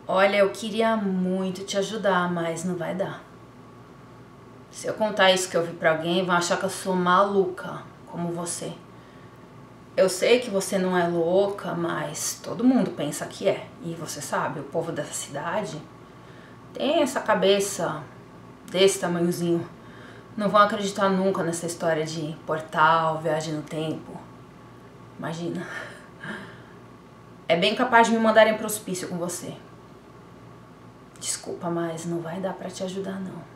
Olha, eu queria muito te ajudar, mas não vai dar. Se eu contar isso que eu vi pra alguém, vão achar que eu sou maluca, como você. Eu sei que você não é louca, mas todo mundo pensa que é. E você sabe, o povo dessa cidade tem essa cabeça desse tamanhozinho. Não vão acreditar nunca nessa história de portal, viagem no tempo. Imagina. É bem capaz de me mandarem pro hospício com você. Desculpa, mas não vai dar pra te ajudar, não.